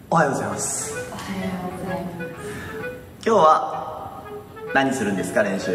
おはようございます。 おはようございます。 今日は何するんですか、練習。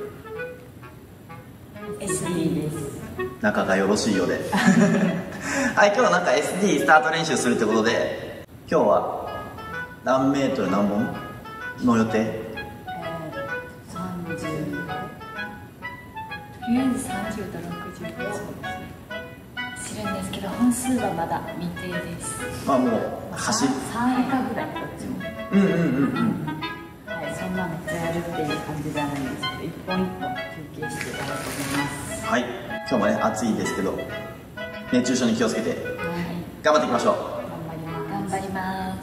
SD です。 仲がよろしいようではい、今日はなんか SD スタート練習するってことで、今日は何メートル何本の予定？ 30、とりあえず30と60そうですね。知るんですけど本数はまだ未定です。 まあもう走る 3以下ぐらいこっちも。はい、そんなめっちゃやるっていう感じじゃないんですけど、一本一本休憩してやろうと思います。 はい、今日もね暑いですけど熱中症に気をつけて頑張っていきましょう。 頑張ります。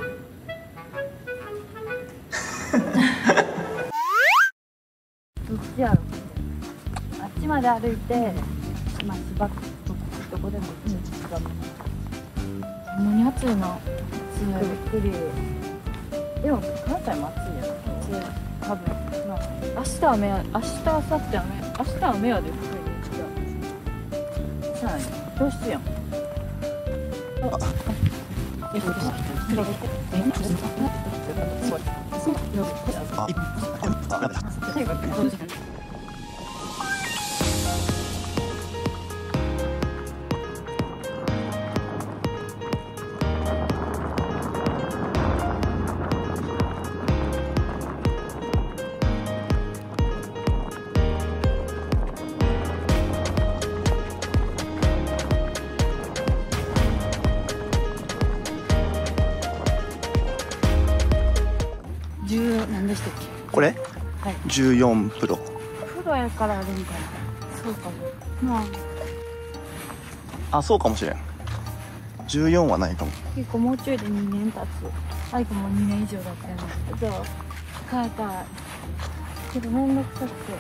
どっちやろう。あっちまで歩いて、まあ、しばくどこでもいいんですが、ほんまに暑いな。びっくり。でも関西も暑いやろ。多分。まあ、明日は雨や、明日、明後日雨、明日は雨やで、福井に。さあ、どうしてやん。何でしたっけ？ これ、 はい、 14プロ。 プロやからあるんかな。そうかも。まあ、そうかもしれん。14はないかも。 結構もうちょいで2年経つ。アイコも2年以上だったんですけど、変えたいけどめんどくさくて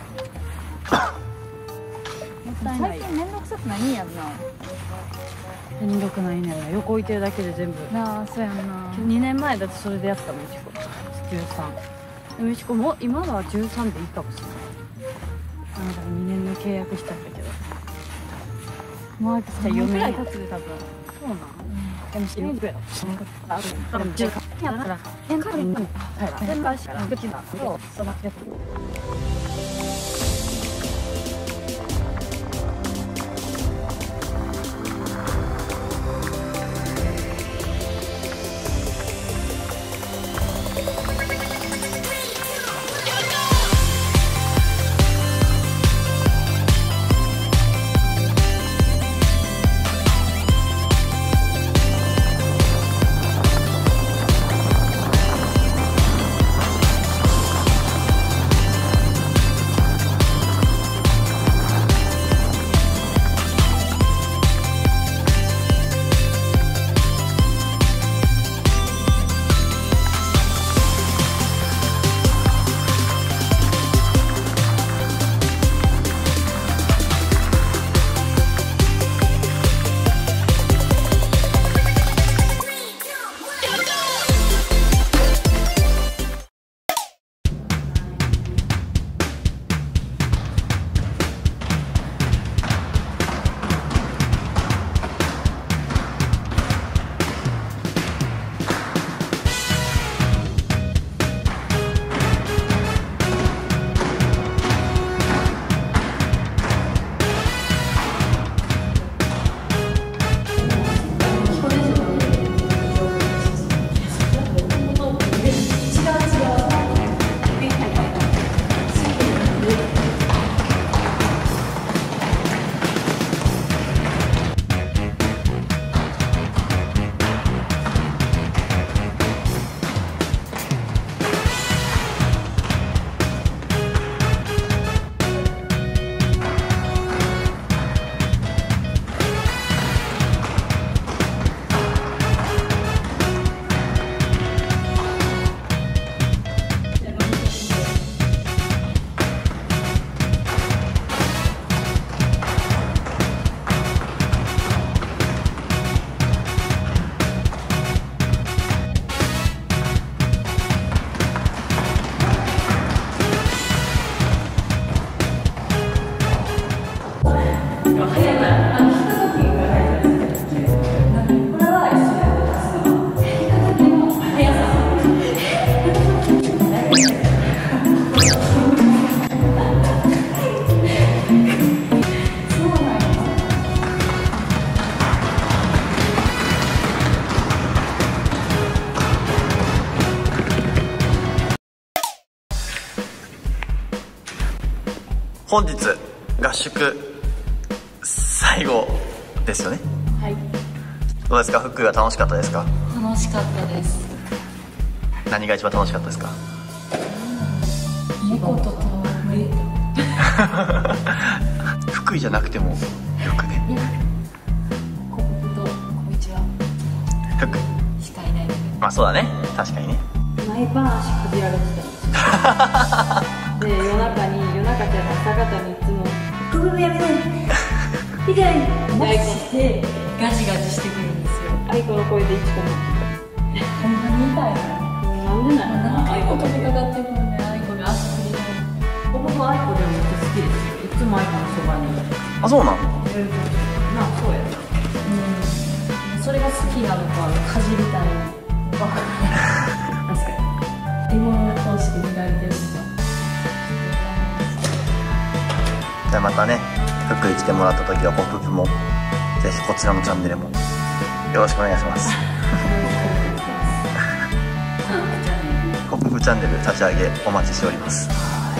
もったいない。最近めんどくさくないんやんな。めんどくないねんな。横置いてるだけで全部なあ。そうやんな。2年前だってそれでやったもん。13でもしこも今のは13でいいかもしれない。なんか2年の契約したんだけど、もう4年ぐらい経つで多分。そうなん。でも4年ぐらいある。でも10やったら変化に全部足から口だとそのやつ。 本日合宿最後ですよね。 はい、 どうですか、福井は楽しかったですか？ 楽しかったです。 何が一番楽しかったですか？ 猫と戯れ福井じゃなくてもよくね。 コップと小一は福井しかいないので、 まあそうだね、確かにね。 毎晩足くじられてたんですよで、夜中じゃない朝方にいつも「ここやめてひどい!」ってガジガジしてくるんですよ。アイコの声で一個もほんまに痛いな。なんでなの？何回も飛びかかってくるんで、アイコが足振りなの。僕もアイコでもめっちゃ好きですよ。いつもアイコのそばにあ、そうなの？ まあそうやな。それが好きなのか、かじりたいの分かんない確かに芋を通して見られてるんですよ。 じゃあまたね、福井来てもらった時はポップもぜひこちらのチャンネルもよろしくお願いしますポップチャンネル立ち上げお待ちしております。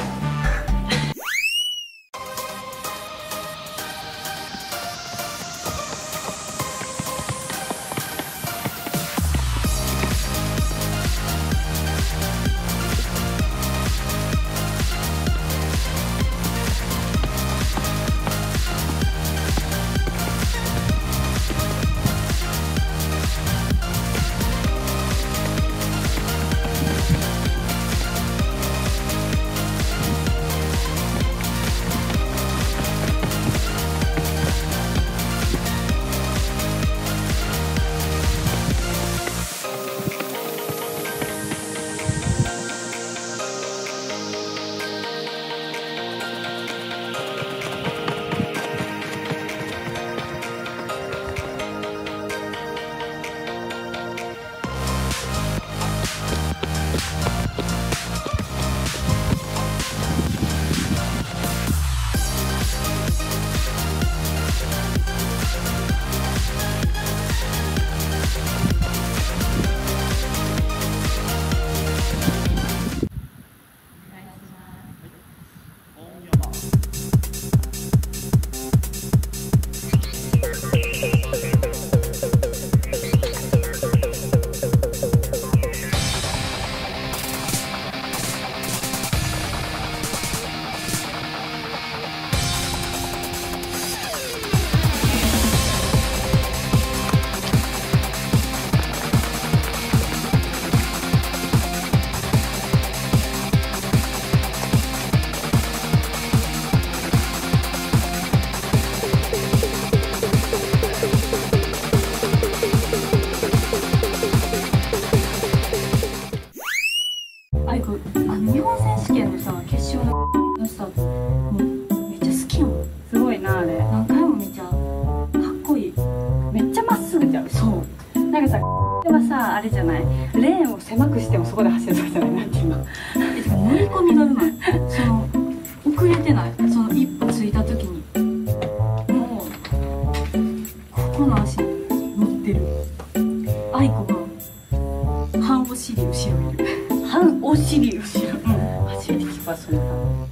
日本選手権のさ、決勝のさ、もうめっちゃ好きやもん。すごいな、あれ。何回も見ちゃう。かっこいい。めっちゃまっすぐじゃん。そう。なんかさ、これはさ、あれじゃない。レーンを狭くしてもそこで走るとかじゃない、なんていうの。乗り込みがうまい。その、遅れてない。その一歩ついた時に。もう、ここの足に乗ってる。アイコが、半お尻後ろいる。半お尻後ろ。初めて聞くわ、そんな。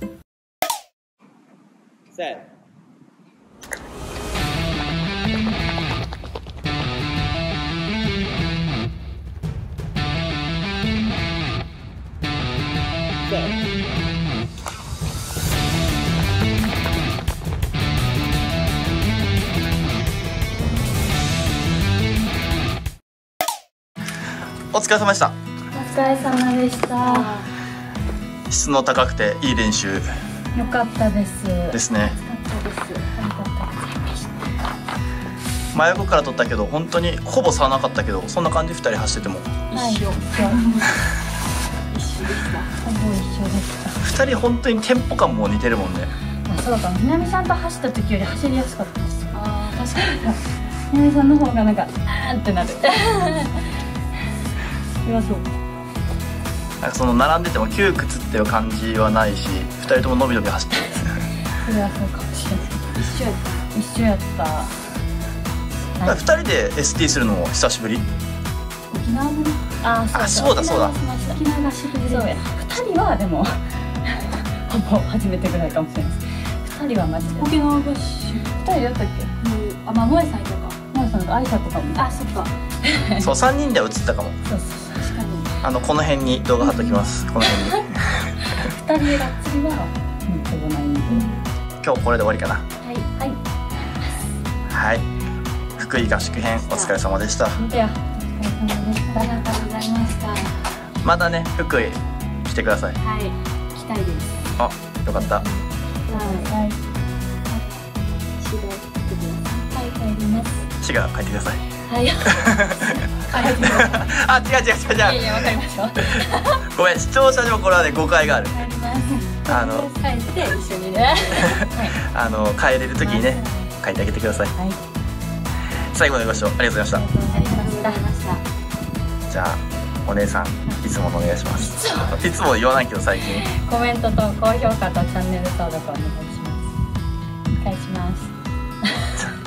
せーお疲れ様でした。 お疲れ様でした。 質の高くていい練習よかったですですね。 よかったです。ありがとうございました。 真横から撮ったけど本当にほぼ差はなかったけど、そんな感じ2人走ってても一緒。一緒でした。ほぼ一緒でした。 2人本当にテンポ感も似てるもんね。 あ、そうか。南さんと走った時より走りやすかったですよ。ああ、確かに。南さんの方がなんかあーってなる。いや、そう。 なんかその並んでても窮屈っていう感じはないし、2人とも伸び伸び走ってる。 それはそうかもしれない。一緒やった。一緒やった。 2人で ST するのも久しぶり。 沖縄の。あ、 そうだそうだ。 沖縄がしぶり。そうや。2人はでもほぼ初めてぐらいかもしれないです。 人はマジで沖縄合宿2人やったっけ。あ、まあ萌さんとか萌さんと愛さとかも。あ、そっかそう3人では映ったかも。 そうそう、確かにこの辺に動画貼っときます。この辺に 2人でがっつりはでもないんで、 今日これで終わりかな。 はいはいはい、福井合宿編お疲れ様でした。 見てよ、お疲れ様でした。ありがとうございました。 またね福井来てください。 はい、来たいです。 あ、よかった。 はいはい。はい、帰ります。 滋賀帰ってください。 はい。帰ります。 あ、違う違う違う違う。 いやいや、わかりました。 ごめん、視聴者にもこれはね誤解がある。 帰ります。帰って一緒にね。 帰れる時にね帰ってあげてください。 はい。 最後までご視聴ありがとうございました。 ありがとうございました。 じゃあお姉さんいつものお願いします。いつも言わないけど最近。 コメントと高評価とチャンネル登録お願いします。お願いします。